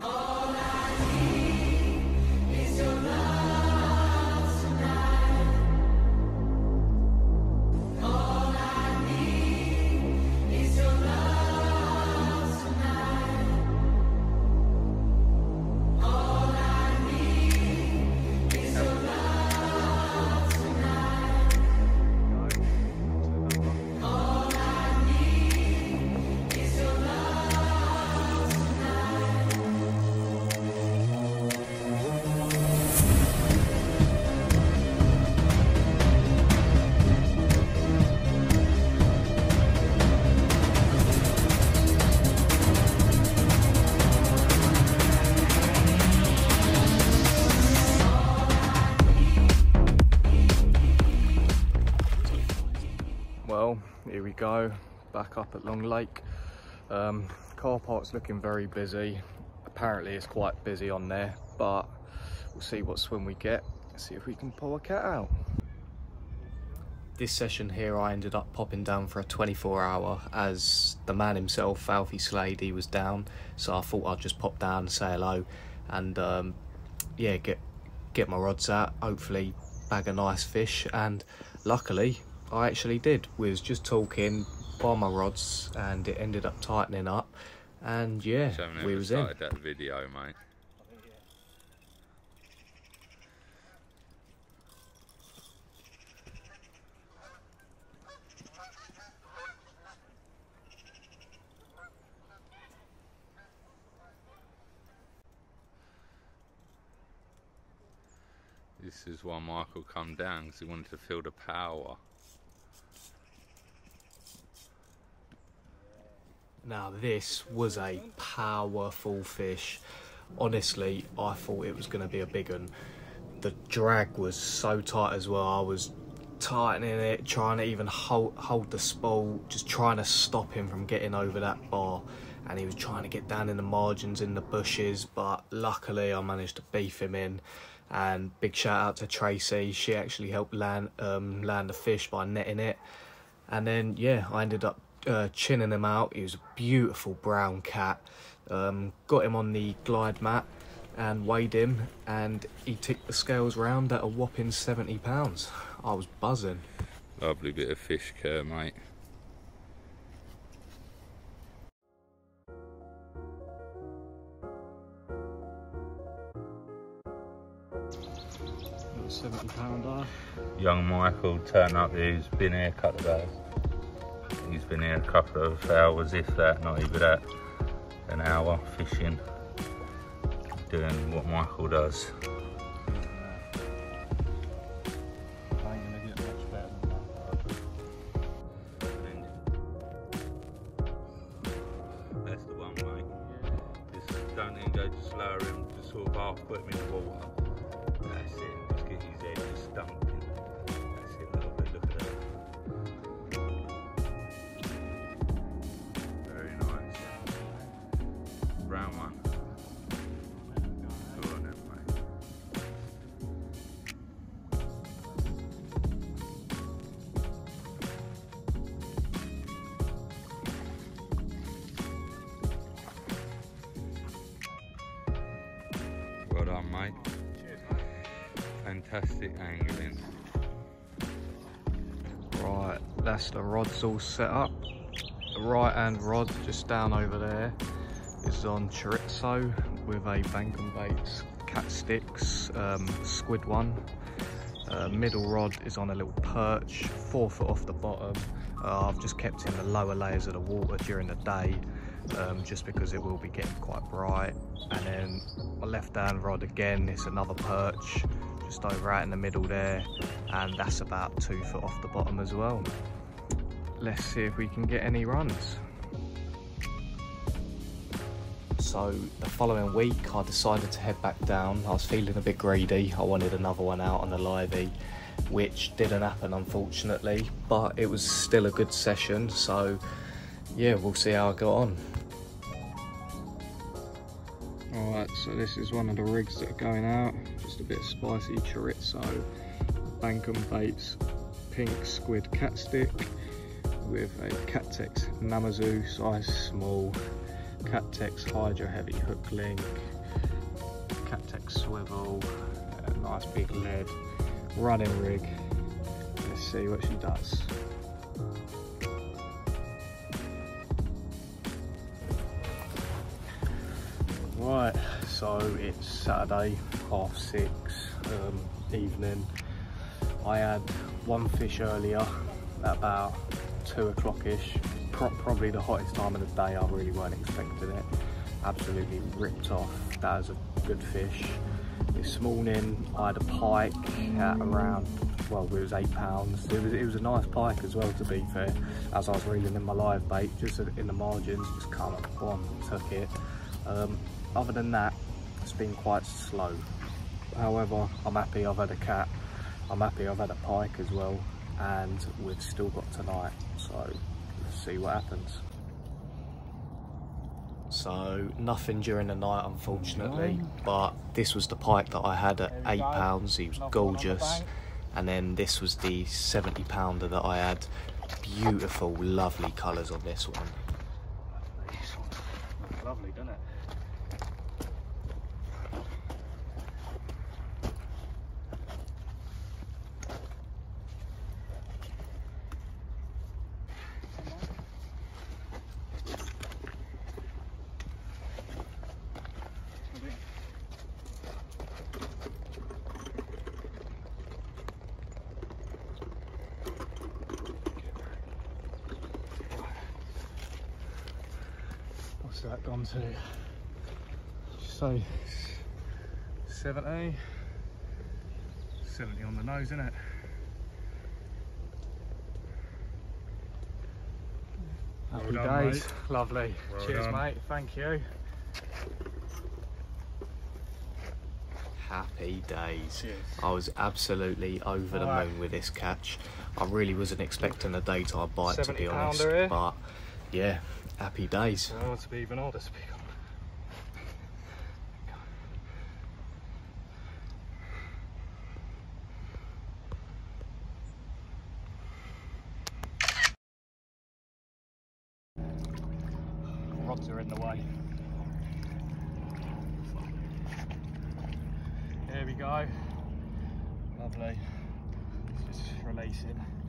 Well, here we go, back up at Long Lake. Car park's looking very busy. Apparently it's quite busy on there, but we'll see what swim we get. See if we can pull a cat out. This session here, I ended up popping down for a 24-hour as the man himself, Alfie Slade, he was down. So I thought I'd just pop down and say hello and yeah, get my rods out, hopefully bag a nice fish. And luckily I actually did. We was just talking by my rods and it ended up tightening up, and yeah, we was in. That video, mate. This is why Michael come down, because he wanted to feel the power. Now this was a powerful fish. Honestly, I thought it was going to be a big one. The drag was so tight as well. I was tightening it, trying to even hold the spool, just trying to stop him from getting over that bar. And he was trying to get down in the margins in the bushes, but luckily I managed to beef him in. And big shout out to Tracy. She actually helped land the fish by netting it. And then yeah, I ended up chinning him out. He was a beautiful brown cat. Got him on the glide mat and weighed him, and he ticked the scales round at a whopping 70 pounds. I was buzzing. Lovely bit of fish care, mate. £70. Young Michael turned up here. He's been here a couple of days. He's been here a couple of hours, if that, not even that. An hour fishing, doing what Michael does. I ain't gonna get much better than that. That's the one, mate. Just don't engage the slower him, just sort of half put him in the water. That's it, just get his head just dumping. That's it, lovely, look at that. Very nice. Brown one. Go on then, mate. Well done, mate. Cheers, mate. Fantastic angling. Right, that's the rods all set up. The right hand rod just down over there is on chorizo with a Bankum Baits cat sticks squid one. Middle rod is on a little perch 4 foot off the bottom. I've just kept in the lower layers of the water during the day just because it will be getting quite bright. And then my left hand rod again, it's another perch just over out in the middle there, and that's about 2 foot off the bottom as well. Let's see if we can get any runs. So the following week I decided to head back down. I was feeling a bit greedy. I wanted another one out on the livey, which didn't happen unfortunately, but it was still a good session, so yeah, we'll see how I got on. Alright, so this is one of the rigs that are going out. Just a bit of spicy chorizo, Bankum Baits pink squid cat stick with a Cattex Namazu size small Cattex Hydra Heavy Hook Link, Cattex Swivel, a nice big lead, running rig. Let's see what she does. Right, so it's Saturday, 6:30 evening. I had one fish earlier at about 2 o'clock-ish. Probably the hottest time of the day. I really weren't expecting it. Absolutely ripped off. That was a good fish. This morning I had a pike at around, well, it was 8 pounds. It was a nice pike as well, to be fair. As I was reeling in my live bait, just in the margins, just come up, boom, took it. Other than that, it's been quite slow. However, I'm happy I've had a cat. I'm happy I've had a pike as well, and we've still got tonight. So let's see what happens. So nothing during the night, unfortunately, but this was the pike that I had at 8 pounds. He was gorgeous. And then this was the 70 pounder that I had. Beautiful, lovely colours on this one. Lovely, doesn't it? What's that gone to? So 70 on the nose, isn't it? Happy days. Mate. Lovely. Well Cheers, done. Mate. Thank you. Happy days. Cheers. I was absolutely over the moon with this catch. I really wasn't expecting a daytime bite, to be honest. Here. But yeah, happy days. Oh, to be even older, speak on. Rods are in the way. There we go. Lovely. Just releasing.